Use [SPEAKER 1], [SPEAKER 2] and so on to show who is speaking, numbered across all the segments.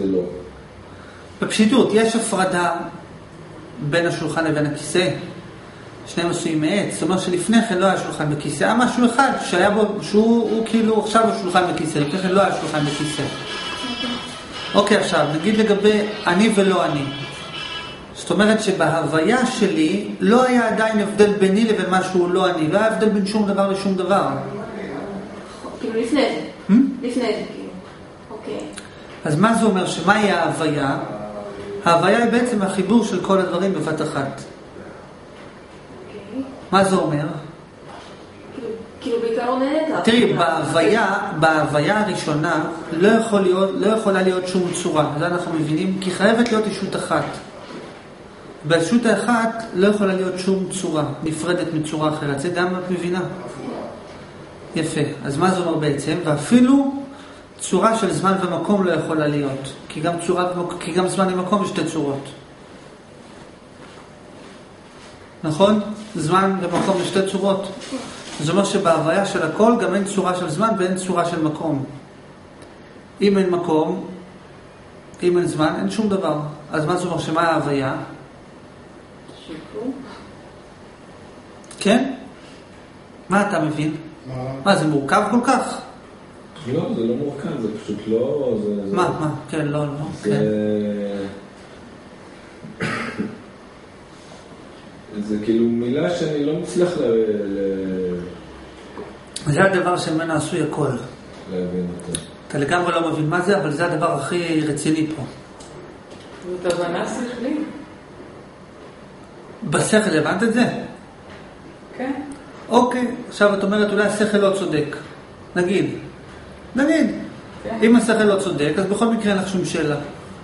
[SPEAKER 1] זה לא.
[SPEAKER 2] בפשיטות, יש הפרדה בין השולחן לבין הכיסא. שניהם עשויים מעץ. זאת אומרת שלפני כן לא היה שולחן בכיסא. היה משהו אחד שהיה בו, שהוא כאילו עכשיו השולחן בכיסא. לפני כן לא היה שולחן בכיסא. אוקיי, עכשיו, נגיד לגבי אני ולא אני. זאת אומרת שבהוויה שלי לא היה עדיין הבדל ביני לבין משהו לא אני. לא היה הבדל בין שום דבר לשום דבר.
[SPEAKER 3] כאילו לפני זה. לפני זה, כאילו. אוקיי.
[SPEAKER 2] אז מה זה אומר? שמהי ההוויה? ההוויה היא בעצם החיבור של כל הדברים בבת אחת. מה זה אומר?
[SPEAKER 3] כאילו בעיקרון אין את...
[SPEAKER 2] תראי, בהוויה הראשונה לא יכולה להיות שום צורה. זה אנחנו מבינים, כי חייבת להיות ישות אחת. בישות האחת לא יכולה להיות שום צורה, נפרדת מצורה אחרת. זה גם את מבינה. יפה. אז מה זה אומר בעצם? ואפילו צורה של זמן ומקום לא יכולה להיות. כי גם זמן ומקום יש שתי צורות. נכון? זמן ומקום יש שתי צורות. זאת אומרת שבהוויה של הכל גם אין צורה של זמן ואין צורה של מקום. אם אין מקום, אם אין זמן, אין שום דבר. אז מה זאת אומרת שמה ההוויה?
[SPEAKER 3] שיקום.
[SPEAKER 2] כן? מה אתה מבין? מה, זה מורכב כל כך?
[SPEAKER 1] לא, זה לא מורכב, זה פשוט לא...
[SPEAKER 2] מה? כן, לא.
[SPEAKER 1] זה כאילו מילה שאני לא מצליח
[SPEAKER 2] זה הדבר שממנו עשוי הכל.
[SPEAKER 1] להבין אותו.
[SPEAKER 2] אתה לגמרי לא מבין מה זה, אבל זה הדבר הכי רציני פה.
[SPEAKER 3] זאת הבנה שכלית.
[SPEAKER 2] בשכל הבנת את זה?
[SPEAKER 3] כן.
[SPEAKER 2] אוקיי, עכשיו את אומרת אולי השכל לא צודק. נגיד. אם השכל לא צודק, אז בכל מקרה אין לך שום שאלה.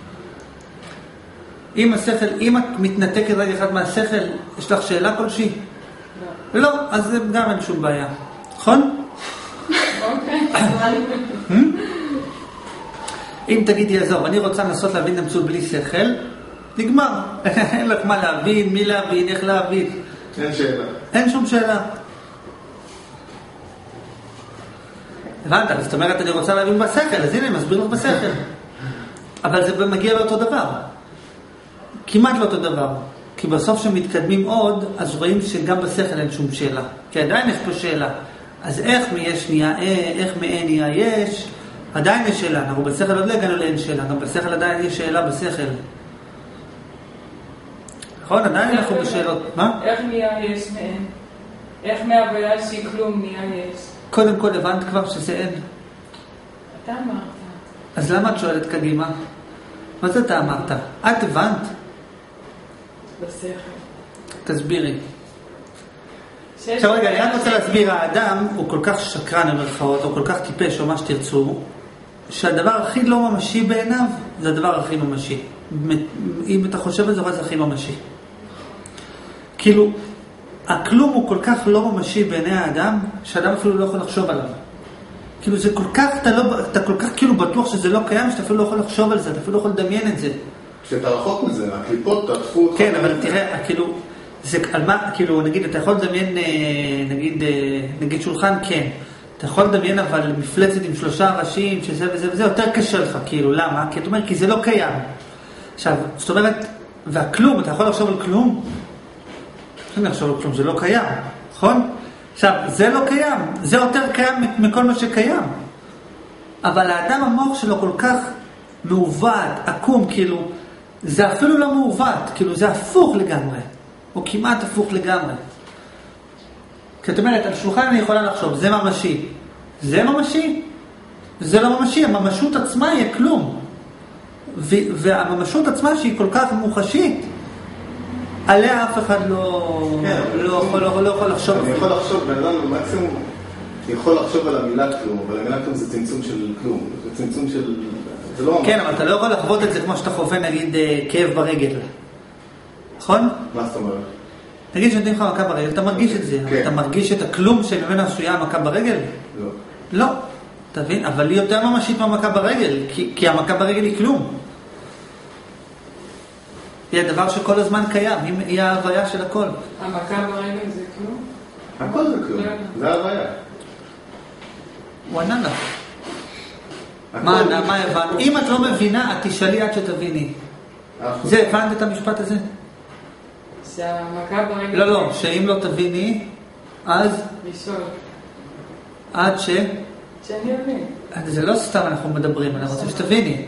[SPEAKER 2] אם את מתנתקת רגע אחד מהשכל, יש לך שאלה כלשהי? לא, אז זה גם אין שום בעיה. נכון?
[SPEAKER 3] אוקיי.
[SPEAKER 2] אם תגידי, עזוב, אני רוצה לנסות להבין את המציאות בלי שכל, נגמר. אין לך מה להבין, מי להבין, איך להבין.
[SPEAKER 1] אין שאלה.
[SPEAKER 2] אין שום שאלה. הבנת? זאת אומרת, אני רוצה להבין בשכל, אז הנה, מסביר לך בשכל. אבל זה מגיע לאותו דבר. כמעט לאותו דבר. כי בסוף שמתקדמים עוד, אז רואים שגם בשכל אין שום שאלה. כי עדיין יש פה שאלה. אז איך מיש נהיה איך מאין נהיה יש? עדיין יש שאלה. אנחנו בשכל עוד לא הגענו לאין שאלה. גם בשכל עדיין יש שאלה בשכל. נכון? עדיין אנחנו בשאלות. מה?
[SPEAKER 3] איך נהיה יש מאין? איך מהוויה שהיא כלום נהיה יש?
[SPEAKER 2] קודם כל הבנת כבר שזה אין.
[SPEAKER 3] אתה אמרת.
[SPEAKER 2] אז למה את שואלת קדימה? מה זה אתה אמרת? את הבנת?
[SPEAKER 3] בשכל.
[SPEAKER 2] תסבירי. עכשיו רגע, אני רק רוצה להסביר, האדם הוא כל כך שקרן במרכאות, או כל כך טיפש, או מה שתרצו, שהדבר הכי לא ממשי בעיניו, זה הדבר הכי ממשי. אם אתה חושב על זה, זה הכי ממשי. כאילו, הכלום הוא כל כך לא ממשי בעיני האדם, שהאדם אפילו לא יכול לחשוב עליו. כאילו זה כל כך, אתה כל כך כאילו בטוח שזה לא קיים, שאתה אפילו לא יכול לחשוב על זה, אתה אפילו לא יכול לדמיין את זה.
[SPEAKER 1] כשאתה רחוק מזה, הקליפות תעטפו אותך.
[SPEAKER 2] כן, אבל תראה, כאילו, זה על מה, כאילו, נגיד, אתה יכול לדמיין, נגיד שולחן, כן. אתה יכול לדמיין, אבל מפלצת עם 3 ראשים, שזה וזה וזה, יותר קשה לך, כאילו, למה? כי אתה אומר, כי זה לא קיים. עכשיו, זאת אומרת, והכלום, אתה יכול לחשוב על כלום? אני לחשוב על כלום, זה לא קיים, נכון? עכשיו, זה לא קיים, זה יותר קיים מכל מה שקיים. אבל האדם המוח שלו כל כך מעוות, עקום, כאילו, זה אפילו לא מעוות, כאילו, זה הפוך לגמרי, או כמעט הפוך לגמרי. כי את אומרת, על שולחן אני יכולה לחשוב, זה ממשי. זה ממשי? זה לא ממשי, הממשות עצמה היא כלום. והממשות עצמה שהיא כל כך מוחשית, עליה אף אחד לא יכול לחשוב.
[SPEAKER 1] אני יכול לחשוב, בן אדם במקסימום, אני יכול לחשוב על המילה כלום, אבל המילה כלום זה צמצום של כלום. זה צמצום של... זה לא...
[SPEAKER 2] כן, אבל אתה לא יכול לחוות את זה כמו שאתה חווה, נגיד, כאב ברגל. נכון?
[SPEAKER 1] מה זאת אומרת?
[SPEAKER 2] נגיד שנותנים לך מכה ברגל, אתה מרגיש את זה. אתה מרגיש את הכלום שממנו עשויה המכה ברגל?
[SPEAKER 1] לא.
[SPEAKER 2] לא. תבין? אבל היא יותר ממשית מהמכה ברגל, כי המכה ברגל היא כלום. היא הדבר שכל הזמן קיים, היא ההוויה של הכל.
[SPEAKER 3] המכה ברגל זה כלום?
[SPEAKER 1] הכל זה כלום, זה ההוויה.
[SPEAKER 2] הוא ענה לך. מה הבנת? אם את לא מבינה, את תשאלי עד שתביני. זה, הבנת את המשפט הזה?
[SPEAKER 4] שהמכה ברגע...
[SPEAKER 2] לא, שאם לא תביני, אז...
[SPEAKER 4] לשאול.
[SPEAKER 2] עד ש...
[SPEAKER 4] שאני אבין.
[SPEAKER 2] זה לא סתם אנחנו מדברים, אני רוצה שתביני,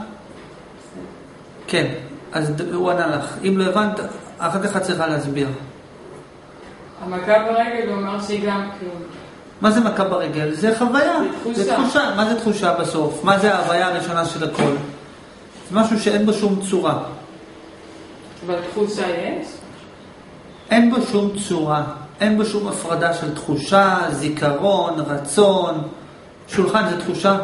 [SPEAKER 2] כן, אז הוא ענה לך. אם לא הבנת, אחר כך את צריכה להסביר.
[SPEAKER 4] המכה ברגל הוא אומר שהיא גם כלום.
[SPEAKER 2] מה זה מכה ברגל? זה חוויה.
[SPEAKER 4] זה תחושה.
[SPEAKER 2] מה זה תחושה בסוף? מה זה ההוויה הראשונה של הכל? זה משהו שאין בו שום צורה.
[SPEAKER 4] אבל תחושה יש?
[SPEAKER 2] אין בו שום צורה. אין בו שום הפרדה של תחושה, זיכרון, רצון. שולחן זה תחושה?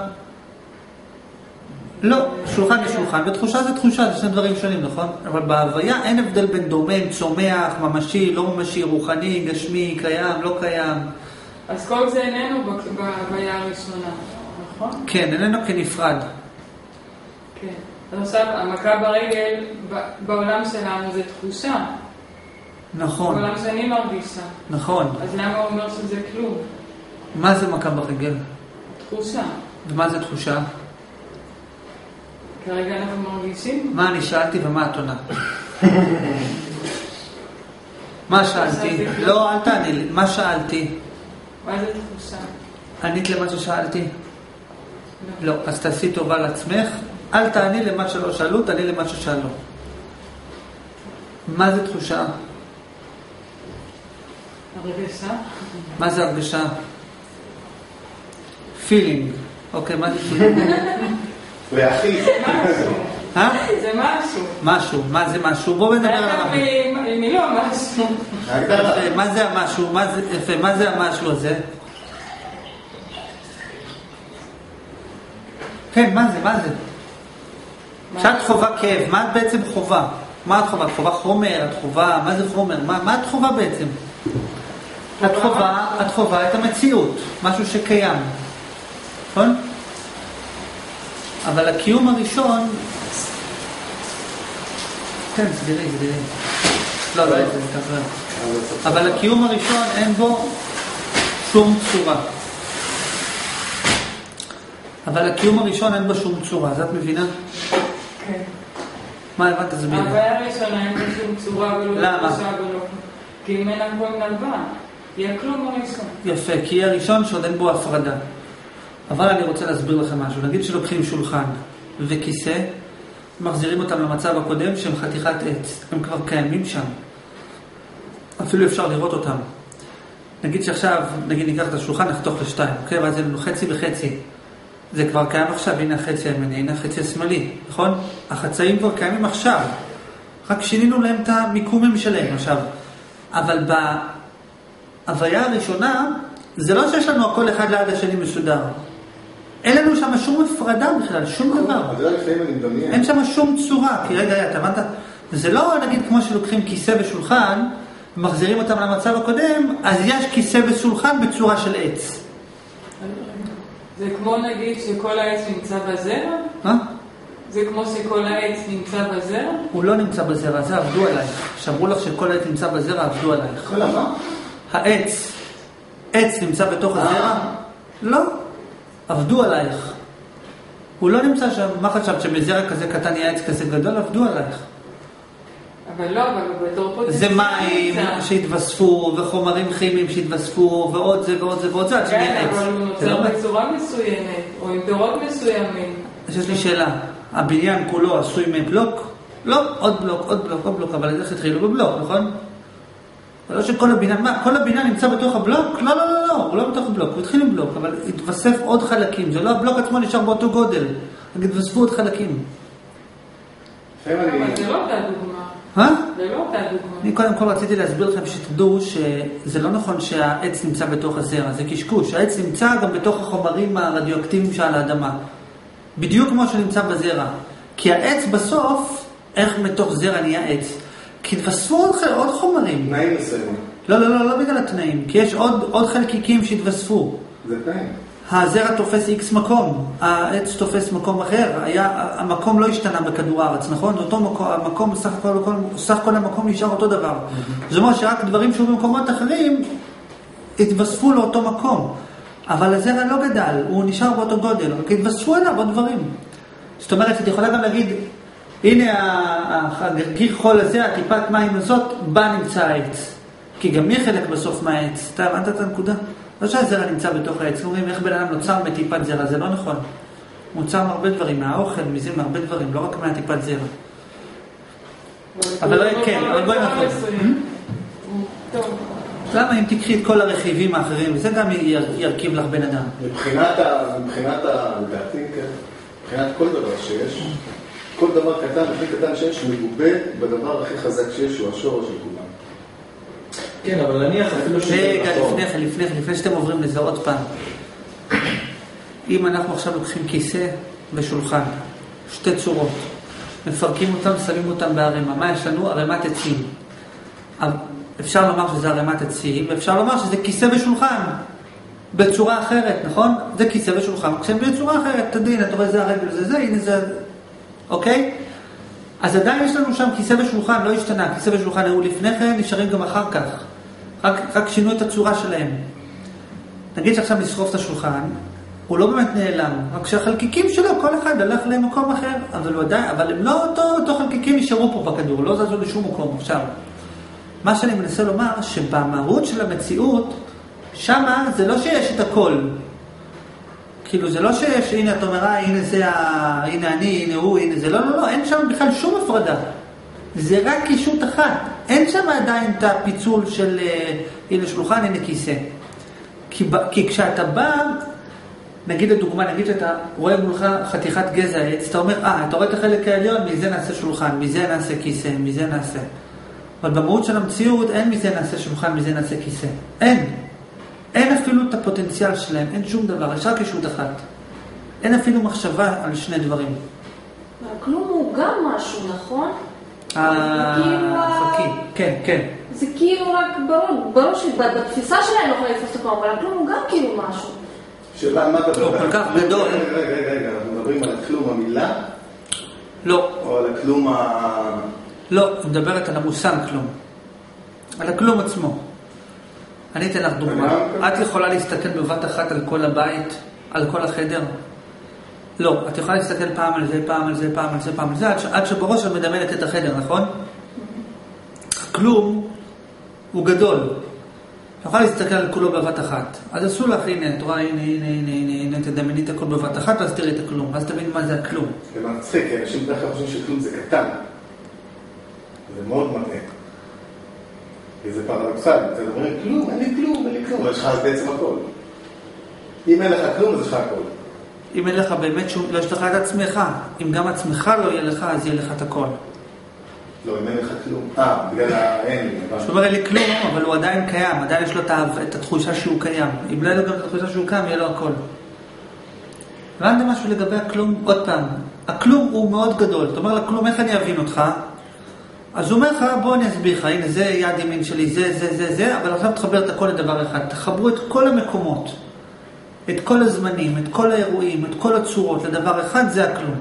[SPEAKER 2] לא, שולחן זה שולחן, ותחושה זה תחושה, זה שני דברים שונים, נכון? אבל בהוויה אין הבדל בין דומם, צומח, ממשי, לא ממשי, רוחני, גשמי, קיים, לא קיים.
[SPEAKER 4] אז כל זה איננו בהוויה הראשונה, נכון?
[SPEAKER 2] כן, איננו כנפרד.
[SPEAKER 4] כן. אז עכשיו, המכה ברגל בעולם שלנו זה תחושה.
[SPEAKER 2] נכון.
[SPEAKER 4] בעולם שאני מרגישה.
[SPEAKER 2] נכון.
[SPEAKER 4] אז למה הוא אומר שזה כלום?
[SPEAKER 2] מה זה מכה ברגל?
[SPEAKER 4] תחושה.
[SPEAKER 2] ומה זה תחושה?
[SPEAKER 4] כרגע אנחנו מרגישים?
[SPEAKER 2] מה אני שאלתי ומה את עונה? מה שאלתי? לא, אל תעני לי. מה שאלתי?
[SPEAKER 4] מה זה תחושה?
[SPEAKER 2] ענית למה ששאלתי? לא. אז תעשי טובה לעצמך. אל תעני למה שלא שאלו, תעני למה ששאלו. מה זה תחושה?
[SPEAKER 4] הרגשה?
[SPEAKER 2] מה זה הרגשה? פילינג. אוקיי, מה זה פילינג?
[SPEAKER 1] להכי.
[SPEAKER 4] זה משהו.
[SPEAKER 2] משהו. מה זה משהו? בואו נדבר על המשהו.
[SPEAKER 4] מי לא משהו?
[SPEAKER 2] מה זה המשהו? מה זה המשהו הזה? כן, מה זה? כשאת חובה כאב, מה את בעצם חובה? מה את חובה? חובה חומר, את חובה, מה זה חומר? מה את חובה בעצם? את חובה את המציאות, משהו שקיים. נכון? אבל הקיום הראשון... כן, סגרי. לא, זה מתעבר. אבל הקיום הראשון אין בו שום צורה. אז את מבינה?
[SPEAKER 4] כן.
[SPEAKER 2] מה הבנת? תסבירי.
[SPEAKER 4] ההוויה הראשונה אין בו שום צורה ולא
[SPEAKER 2] למה?
[SPEAKER 4] תחושה ולא... כי אם אין הכל נלווה, היא הכלום הראשון.
[SPEAKER 2] יפה, כי היא הראשון שעוד אין בו הפרדה. אבל אני רוצה להסביר לכם משהו. נגיד שלוקחים שולחן וכיסא, מחזירים אותם למצב הקודם שהם חתיכת עץ. הם כבר קיימים שם. אפילו אפשר לראות אותם. נגיד שעכשיו, ניקח את השולחן, נחתוך לשתיים, אוקיי? ואז זה לנו חצי וחצי. זה כבר קיים עכשיו, הנה החצי הימני, הנה החצי השמאלי, נכון? החצאים כבר קיימים עכשיו. רק שינינו להם את המיקומים שלהם עכשיו. אבל בהוויה הראשונה, זה לא שיש לנו הכל אחד ליד השני מסודר. אין לנו שם שום הפרדה בכלל, שום דבר. אין שם שום צורה. כי רגע, אתה הבנת? זה לא נגיד כמו שלוקחים כיסא ושולחן, ומחזירים אותם למצב הקודם, אז יש כיסא ושולחן בצורה של עץ.
[SPEAKER 4] זה כמו נגיד שכל העץ נמצא בזרע?
[SPEAKER 2] מה?
[SPEAKER 4] זה כמו שכל העץ נמצא בזרע?
[SPEAKER 2] הוא לא נמצא בזרע, זה עבדו עלייך. שאמרו לך שכל העץ נמצא בזרע, עבדו עלייך.
[SPEAKER 1] למה?
[SPEAKER 2] עץ נמצא בתוך הזרע? לא. עבדו עלייך. הוא לא נמצא שם. מה חשבת שבזרע כזה קטן יהיה עץ כזה גדול? עבדו עלייך.
[SPEAKER 4] אבל לא, אבל בתור פה...
[SPEAKER 2] זה מים שהתווספו, וחומרים כימיים שהתווספו, ועוד זה ועוד זה ועוד זה, עד שנהיה עץ.
[SPEAKER 4] כן, אבל הוא נוצר בצורה מסוימת, או עם פירות מסוימים.
[SPEAKER 2] יש לי שאלה. הבניין כולו עשוי מבלוק? לא, עוד בלוק, אבל איך התחילו בבלוק, נכון? לא שכל הבניין, מה? כל הבניין נמצא בתוך הבלוק? לא, הוא לא בתוך הבלוק, הוא התחיל עם בלוק, אבל התווסף עוד חלקים, זה לא הבלוק עצמו נשאר באותו גודל, רק התווספו עוד חלקים.
[SPEAKER 4] אבל זה לא אותה דוגמה. זה לא אותה דוגמה.
[SPEAKER 2] אני קודם כל רציתי להסביר לכם שתדעו שזה לא נכון שהעץ נמצא בתוך הזרע, זה קשקוש, העץ נמצא גם בתוך החומרים הרדיואקטיביים שעל האדמה. בדיוק כמו שנמצא בזרע. כי העץ בסוף, איך מתוך זרע נהיה עץ? כי התווספו עוד חומרים.
[SPEAKER 1] תנאים מסוימים.
[SPEAKER 2] לא בגלל התנאים, כי יש עוד חלקיקים שהתווספו.
[SPEAKER 1] זה תנאים.
[SPEAKER 2] הזרע תופס X מקום, העץ תופס מקום אחר, המקום לא השתנה בכדור הארץ, נכון? אותו מקום, סך כל המקום נשאר אותו דבר. זאת אומרת שרק דברים שהיו במקומות אחרים, התווספו לאותו מקום. אבל הזרע לא גדל, הוא נשאר באותו גודל, רק התווספו אליו עוד דברים. זאת אומרת, את יכולה גם להגיד, הנה הגרגיר חול הזה, הטיפת מים הזאת, בה נמצא העץ. כי גם מי חלק בסוף מהעץ? אתה הבנת את הנקודה? לא שהזרע נמצא בתוך העץ, אומרים איך בן אדם נוצר מטיפת זרע, זה לא נכון. מוצר מהרבה דברים, מהאוכל, מזה מהרבה דברים, לא רק מהטיפת זרע. אבל כן, אבל בואי נכון. למה אם תקחי את כל הרכיבים האחרים, וזה גם ירכיב לך בן אדם?
[SPEAKER 1] מבחינת לדעתי, כן, מבחינת כל דבר שיש, כל דבר קטן, הכי קטן שיש, מגובה בדבר הכי חזק שיש, הוא השורש של כולם.
[SPEAKER 5] כן, אבל נניח אפילו שזה נכון.
[SPEAKER 2] לפני שאתם עוברים לזה עוד פעם. אם אנחנו עכשיו לוקחים כיסא ושולחן, שתי צורות, מפרקים אותם, שמים אותם בערימה. מה יש לנו? ערימת עצים. אפשר לומר שזה ערימת עצים, ואפשר לומר שזה כיסא ושולחן. בצורה אחרת, נכון? זה כיסא ושולחן. כשהם בצורה אחרת, תדעין, אתה רואה זה הרגל, זה, הנה זה... אוקיי? אז עדיין יש לנו שם כיסא ושולחן, לא השתנה. כיסא ושולחן היו לפני כן, נשארים גם אחר כך. רק שינו את הצורה שלהם. נגיד שעכשיו נשרוף את השולחן, הוא לא באמת נעלם, רק שהחלקיקים שלו, כל אחד הלך למקום אחר, אבל הם לא אותו חלקיקים נשארו פה בכדור, לא זזו לשום מקום. עכשיו, מה שאני מנסה לומר, שבמהות של המציאות, שמה זה לא שיש את הכל. כאילו זה לא שיש, הנה את אומרה, הנה זה, הנה אני, הנה הוא, הנה זה, לא, אין שם בכלל שום הפרדה. זה רק אישות אחת. אין שם עדיין את הפיצול של, הנה שולחן, הנה כיסא. כי כשאתה בא, נגיד לדוגמה, נגיד שאתה רואה מולך חתיכת גזע עץ, אתה אומר, אתה רואה את החלק העליון, מזה נעשה שולחן, מזה נעשה כיסא, מזה נעשה. אבל במהות של המציאות, אין מזה נעשה שולחן, מזה נעשה כיסא. אין אפילו את הפוטנציאל שלהם, אין שום דבר, יש רק אישות אחת. אין אפילו מחשבה על שני דברים.
[SPEAKER 3] כלום הוא גם משהו, נכון?
[SPEAKER 2] כן, כן.
[SPEAKER 3] זה כאילו רק ברור שבתפיסה שלהם לא יכולה לתפוס את הכלום, אבל הכלום הוא גם כאילו משהו.
[SPEAKER 1] שאלה, מה אתה מדבר?
[SPEAKER 2] כל כך גדול.
[SPEAKER 1] רגע, אנחנו מדברים על הכלום המילה?
[SPEAKER 2] לא.
[SPEAKER 1] או על הכלום
[SPEAKER 2] לא, הוא מדברת על המושג כלום. על הכלום עצמו. אני אתן לך דוגמה. את יכולה להסתכל בבת אחת על כל הבית, על כל החדר? לא. את יכולה להסתכל פעם על זה, פעם על זה, פעם על זה, פעם על זה, עד שבראש את מדמיינת את החדר, נכון? כלום הוא גדול. את יכולה להסתכל על כולו בבת אחת. אז עשו לך, הנה, את רואה, הנה, תדמייני את הכל בבת אחת, אז תראי את הכלום. אז תבין מה זה הכלום.
[SPEAKER 1] זה מצחיק, כי אנשים בדרך כלל חושבים שכלום זה קטן. זה מאוד מטעה. וזה פרדוקסלי, אתה אומר, כלום, אין לי כלום, אבל יש לך אז בעצם הכל. אם אין לך כלום, אז יש לך הכל.
[SPEAKER 2] אם אין לך באמת לא יש לך את עצמך. אם גם עצמך לא יהיה לך, אז יהיה לך את הכל.
[SPEAKER 1] לא, אם אין לך כלום. בגלל האין.
[SPEAKER 2] זאת אומרת, אין לי כלום, אבל הוא עדיין קיים, עדיין יש לו את התחושה שהוא קיים. אם לא יהיה לו גם את התחושה שהוא קיים, יהיה לו הכל. הבנתם משהו לגבי הכלום? עוד פעם, הכלום הוא מאוד גדול. זאת אומרת, לכלום, איך אני אבין אותך? אז הוא אומר לך, בוא אני אסביר לך, הנה זה יד ימין שלי, זה, אבל עכשיו תחבר את הכל לדבר אחד. תחברו את כל המקומות, את כל הזמנים, את כל האירועים, את כל הצורות, לדבר אחד, זה הכלום.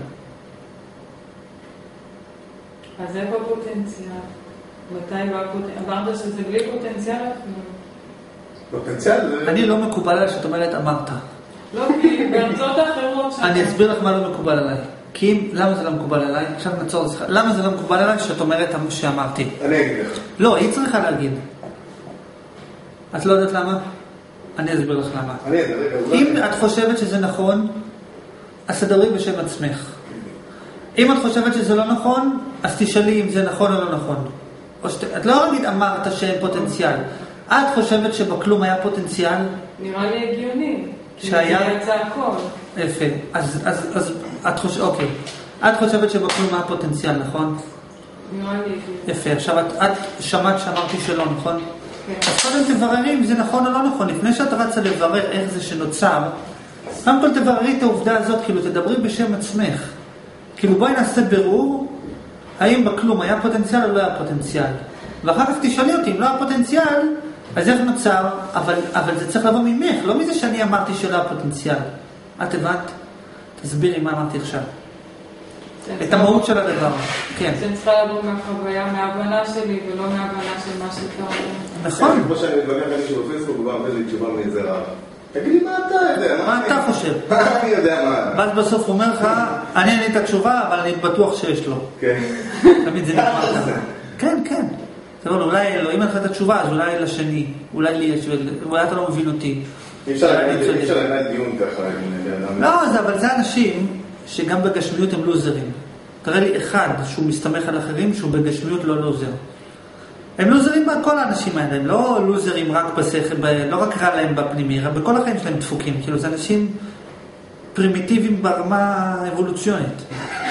[SPEAKER 4] אז איפה פוטנציאל? מתי אמרת שזה בלי פוטנציאל?
[SPEAKER 1] פוטנציאל?
[SPEAKER 2] אני לא מקובל עליי שאת אומרת אמרת.
[SPEAKER 4] לא, כי בארצות האחרות...
[SPEAKER 2] אני אסביר לך מה לא מקובל עליי. למה זה לא מקובל עליי? עכשיו נעצור את זה. למה זה לא מקובל עליי שאת אומרת שאמרתי?
[SPEAKER 1] אני אגיד לך.
[SPEAKER 2] לא, היא צריכה להגיד. את לא יודעת למה? אני אסביר לך למה. אם את חושבת שזה נכון, אז תדברי בשם עצמך. אם את חושבת שזה לא נכון, אז תשאלי אם זה נכון או לא נכון. את לא אגיד אמרת שאין פוטנציאל. את חושבת שבכלום היה פוטנציאל?
[SPEAKER 4] נראה לי הגיוני.
[SPEAKER 2] שהיה...
[SPEAKER 4] כי זה יצא הכל.
[SPEAKER 2] יפה. אז את חושבת, אוקיי. את חושבת שבכלום היה פוטנציאל, נכון?
[SPEAKER 4] נראה לי.
[SPEAKER 2] יפה. עכשיו, את שמעת שאמרתי שלא, נכון?
[SPEAKER 4] כן.
[SPEAKER 2] אז קודם תבררי אם זה נכון או לא נכון. לפני שאת רצה לברר איך זה שנוצר, קודם כל תבררי את העובדה הזאת, כאילו תדברי בשם עצמך. כאילו בואי נעשה ברור, האם בכלום היה פוטנציאל או לא היה פוטנציאל. ואחר כך תשאלי אותי, אם לא היה פוטנציאל, אז איך נוצר? אבל זה צריך לבוא ממך, לא מזה שאני אמרתי שלא היה פוטנציאל. את הבנת? תסבירי מה אמרתי עכשיו. את המהות של הדבר. כן.
[SPEAKER 4] זה צריכה לבוא מהחוויה, מההבנה שלי, ולא מההבנה של מה שאתה אומר.
[SPEAKER 2] נכון.
[SPEAKER 1] כמו שאני מתווכח עם מישהו בפייסבוק, הוא גם אמר לי תשובה מאיזה רב. תגיד לי מה אתה יודע.
[SPEAKER 2] מה אתה חושב?
[SPEAKER 1] מה אני יודע מה?
[SPEAKER 2] ואז בסוף הוא אומר לך, אני אין לי את התשובה, אבל אני בטוח שיש לו.
[SPEAKER 1] כן.
[SPEAKER 2] תמיד זה נגמר ככה. כן, כן. זאת אומרת, אולי אלוהים לך את התשובה, אז אולי לשני, אולי לי יש, אולי אתה לא מבין אותי.
[SPEAKER 1] אי אפשר לנהל דיון ככה.
[SPEAKER 2] לא, אבל זה אנשים שגם בגשמיות הם לוזרים. תראה לי אחד שהוא מסתמך על אחרים, שהוא בגשמיות לא לוזר. הם לוזרים בכל האנשים האלה, הם לא לוזרים רק בשכל, לא רק רע להם בפנימי, רק בכל החיים שלהם דפוקים. כאילו, זה אנשים פרימיטיביים ברמה אבולוציונית.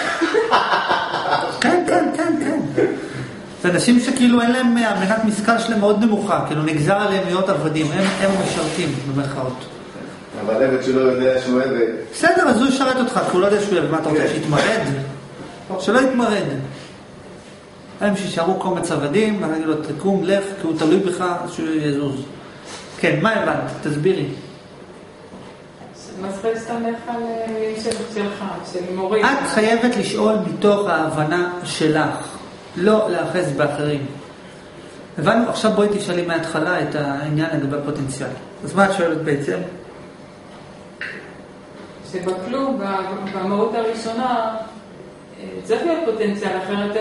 [SPEAKER 2] כן, כן, כן, כן. זה אנשים שכאילו אין להם, המנת משכל שלהם מאוד נמוכה, כאילו נגזר עליהם להיות עבדים, הם משרתים במרכאות.
[SPEAKER 1] אבל עבד שלא יודע שהוא עבד.
[SPEAKER 2] בסדר, אז הוא ישרת אותך, כי הוא לא יודע שהוא עבד. מה אתה רוצה, שיתמרד? שלא יתמרד. הם שישארו קומץ עבדים, ואני אגיד לו, תקום, לך, כי הוא תלוי בך, שהוא יזוז. כן, מה הבנת? תסבירי.
[SPEAKER 4] מה צריך להסתמך על שלך, של מורים?
[SPEAKER 2] את חייבת לשאול מתוך ההבנה שלך, לא להאחז באחרים. הבנו, עכשיו בואי תשאלי מההתחלה את העניין לגבי הפוטנציאל. אז מה את שואלת בעצם?
[SPEAKER 4] שבכלום, במהות הראשונה, צריך להיות פוטנציאל, אחרת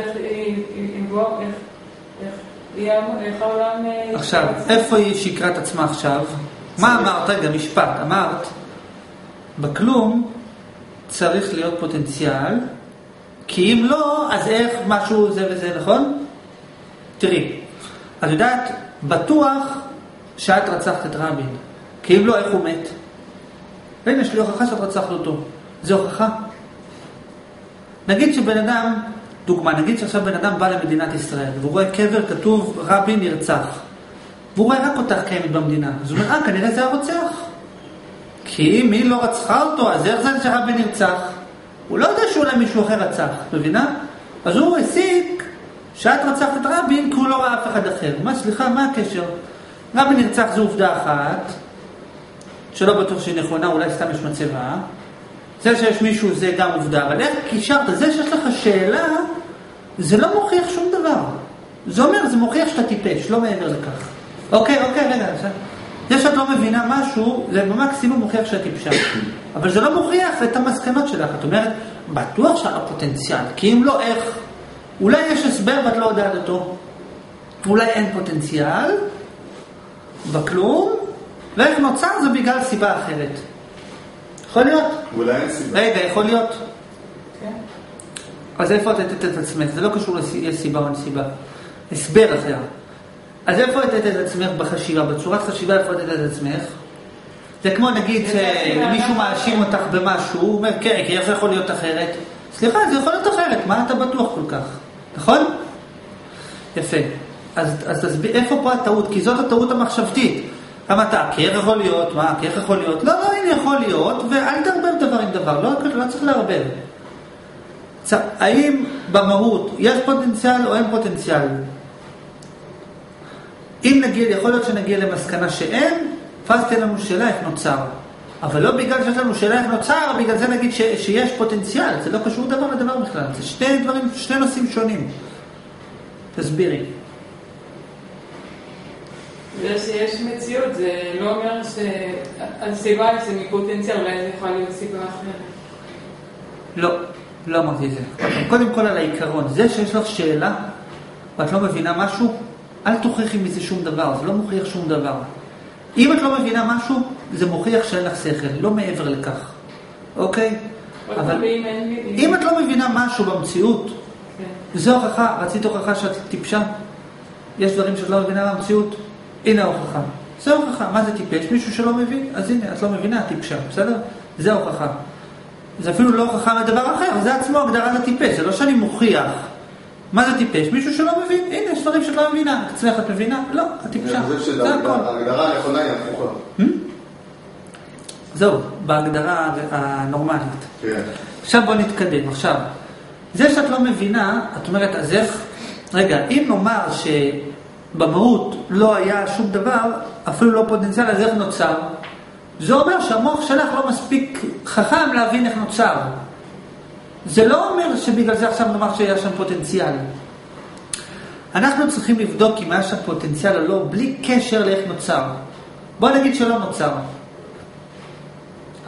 [SPEAKER 4] איך העולם...
[SPEAKER 2] עכשיו, איפה היא שיקרת עצמה עכשיו? מה אמרת? רגע, משפט. אמרת, בכלום צריך להיות פוטנציאל, כי אם לא, אז איך משהו זה וזה, נכון? תראי, את יודעת, בטוח שאת רצחת את רבין, כי אם לא, איך הוא מת? והנה, יש לי הוכחה שאת רצחת אותו. זה הוכחה. נגיד שבן אדם, דוגמה, נגיד שעכשיו בן אדם בא למדינת ישראל, והוא רואה קבר כתוב רבין נרצח. והוא רואה רק אותך קיימת במדינה. אז הוא אומר, כנראה זה הרוצח. כי אם היא לא רצחה אותו, אז איך זה שרבין נרצח? הוא לא יודע שאולי מישהו אחר רצח, מבינה? אז הוא הסיק שאת רצחת את רבין, כי הוא לא ראה אף אחד אחר. מה, סליחה, מה הקשר? רבין נרצח זו עובדה אחת, שלא בטוח שהיא נכונה, אולי סתם יש מצבה. זה שיש מישהו זה גם עובדה, אבל איך קישרת? זה שיש לך שאלה, זה לא מוכיח שום דבר. זה אומר, זה מוכיח שאתה טיפש, לא מעבר לכך. אוקיי, רגע, זה שאת לא מבינה משהו, זה במקסימום מוכיח שאת טיפשה. אבל זה לא מוכיח את המסקנות שלך. את אומרת, בטוח שאת הפוטנציאל, כי אם לא, איך? אולי יש הסבר ואת לא יודעת אותו. אולי אין פוטנציאל, בכלום, ואיך נוצר זה בגלל סיבה אחרת. יכול להיות?
[SPEAKER 1] אולי אין סיבה.
[SPEAKER 2] רגע, יכול להיות?
[SPEAKER 4] כן.
[SPEAKER 2] אז איפה את תתת את עצמך? זה לא קשור יש סיבה או אין סיבה. הסבר אחר. אז איפה את תתת את עצמך בחשיבה? בצורת חשיבה איפה את תתת את עצמך? זה כמו נגיד שמישהו מאשים אותך במשהו, הוא אומר, כן, כי איך זה יכול להיות אחרת? סליחה, זה יכול להיות אחרת, מה אתה בטוח כל כך? נכון? יפה. אז איפה פה הטעות? כי זאת הטעות המחשבתית. למה אתה, כי איך יכול להיות? מה, כי איך יכול להיות? לא, הנה יכול להיות, ואל תערבב דבר עם דבר, לא צריך לערבב. האם במהות יש פוטנציאל או אין פוטנציאל? אם נגיע, יכול להיות שנגיע למסקנה שאין, אז תהיה לנו שאלה איך נוצר. אבל לא בגלל שיש לנו שאלה איך נוצר, בגלל זה נגיד שיש פוטנציאל. זה לא קשור דבר לדבר בכלל. זה שני נושאים שונים. תסבירי.
[SPEAKER 4] זה שיש מציאות, זה לא אומר שהסיבה זה מפוטנציאל, אולי זה יכול להיות סיבה אחרת.
[SPEAKER 2] לא אמרתי את זה. קודם כל על העיקרון. זה שיש לך שאלה ואת לא מבינה משהו, אל תוכיחי מזה שום דבר. זה לא מוכיח שום דבר. אם את לא מבינה משהו, זה מוכיח שאין לך שכל, לא מעבר לכך. אוקיי? אבל אם את לא מבינה משהו במציאות, זו הוכחה, רצית הוכחה שאת טיפשה? יש דברים שאת לא מבינה במציאות? הנה ההוכחה. זה הוכחה. מה זה טיפש? מישהו שלא מבין? אז הנה, את לא מבינה, טיפשה. בסדר? זה הוכחה. זה אפילו לא הוכחה מדבר אחר, זה עצמו הגדרה לטיפש. זה לא שאני מוכיח. מה זה טיפש? מישהו שלא מבין. הנה, יש דברים שאת לא מבינה. אצלך את מבינה? לא, את טיפשה. זה הכל.
[SPEAKER 1] ההגדרה הנכונה היא הפוכה.
[SPEAKER 2] זהו, בהגדרה הנורמלית.
[SPEAKER 1] כן.
[SPEAKER 2] עכשיו בוא נתקדם. עכשיו, זה שאת לא מבינה, את אומרת, אז איך... רגע, אם נאמר שבמהות לא היה שום דבר, אפילו לא פוטנציאל, אז איך נוצר? זה אומר שהמוח שלך לא מספיק חכם להבין איך נוצר. זה לא אומר שבגלל זה עכשיו נאמר שהיה שם פוטנציאל. אנחנו צריכים לבדוק אם היה שם פוטנציאל או לא, בלי קשר לאיך נוצר. בוא נגיד שלא נוצר.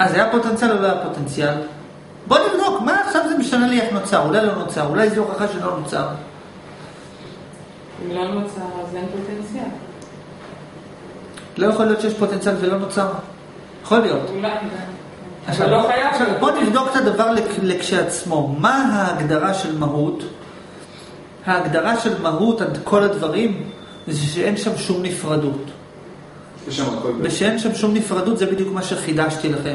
[SPEAKER 2] אז היה פוטנציאל או לא היה פוטנציאל? בוא נבדוק, מה עכשיו זה משנה לי איך נוצר? אולי לא נוצר, אולי זה הוכחה שלא נוצר.
[SPEAKER 4] אם לא נוצר, אז אין פוטנציאל.
[SPEAKER 2] לא יכול להיות שיש פוטנציאל ולא נוצר. יכול להיות.
[SPEAKER 4] אולי, אבל לא חייב.
[SPEAKER 2] בוא נבדוק את הדבר כשעצמו. מה ההגדרה של מהות? ההגדרה של מהות עד כל הדברים זה שאין שם שום נפרדות. ושאין שם שום נפרדות זה בדיוק מה שחידשתי לכם.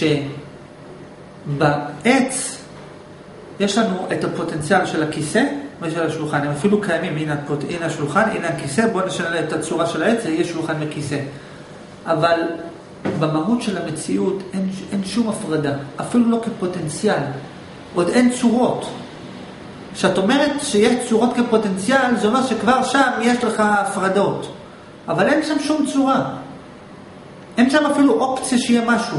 [SPEAKER 2] שבעץ יש לנו את הפוטנציאל של הכיסא ושל השולחן. הם אפילו קיימים, הנה השולחן, הנה הכיסא, בואו נשנה את הצורה של העץ, זה יהיה שולחן וכיסא. אבל במהות של המציאות אין שום הפרדה, אפילו לא כפוטנציאל. עוד אין צורות. כשאת אומרת שיש צורות כפוטנציאל, זה אומר שכבר שם יש לך הפרדות. אבל אין שם שום צורה. אין שם אפילו אופציה שיהיה משהו.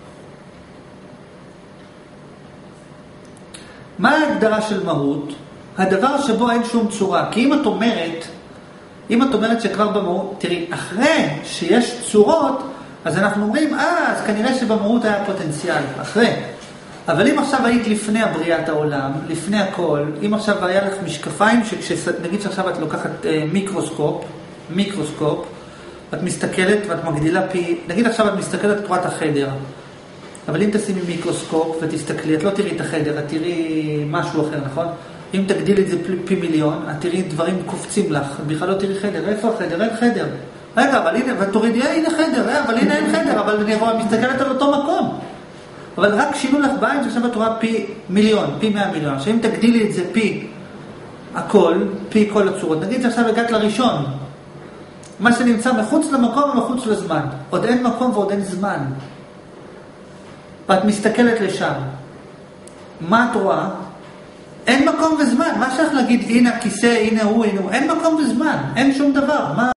[SPEAKER 2] מה ההגדרה של מהות? הדבר שבו אין שום צורה. כי אם את אומרת שכבר במהות, תראי, אחרי שיש צורות, אז אנחנו אומרים, אז כנראה שבמהות היה פוטנציאל, אחרי. אבל אם עכשיו היית לפני הבריאת העולם, לפני הכל, אם עכשיו היה לך משקפיים, נגיד שעכשיו את לוקחת מיקרוסקופ, את מסתכלת ואת מגדילה נגיד עכשיו את מסתכלת את תורת החדר, אבל אם תשימי מיקרוסקופ ותסתכלי, את לא תראי את החדר, את תראי משהו אחר, נכון? אם תגדילי את זה פי מיליון, את תראי דברים קופצים לך, את בכלל לא תראי חדר, איפה החדר? אין חדר. רגע, אבל הנה, ותורידי, הנה חדר, אבל הנה אין חדר, אבל אני מסתכלת על אותו מקום. אבל רק שינו לך בעין שעכשיו את רואה פי מיליון, פי 100 מיליון. שאם תגדילי את זה פי הכל, פי כל הצורות. נגיד שעכשיו הגעת לראשון. מה שנמצא מחוץ למקום ומחוץ לזמן. עוד אין מקום ועוד אין זמן. ואת מסתכלת לשם. מה את רואה? אין מקום וזמן. מה שייך להגיד, הנה הכיסא, הנה הוא, אין מקום וזמן. אין שום דבר. מה